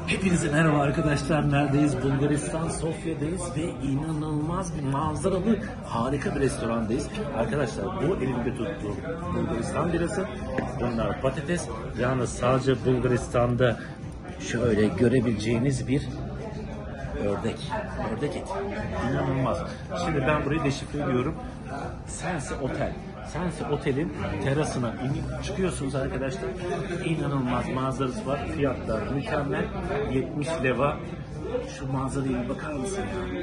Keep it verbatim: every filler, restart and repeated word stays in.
Hepinize merhaba arkadaşlar. Neredeyiz? Bulgaristan, Sofya'dayız ve inanılmaz bir manzaralı harika bir restorandayız. Arkadaşlar bu elimde tuttuğum Bulgaristan birası. Bunlar patates. Yalnız sadece Bulgaristan'da şöyle görebileceğiniz bir ördek. Ördek eti. İnanılmaz. Şimdi ben burayı deşifre ediyorum. Sense Otel. Sense Otel'in terasına inip çıkıyorsunuz arkadaşlar. İnanılmaz manzarası var. Fiyatlar mükemmel. yetmiş leva. Şu manzaraya bir bakar mısın ya?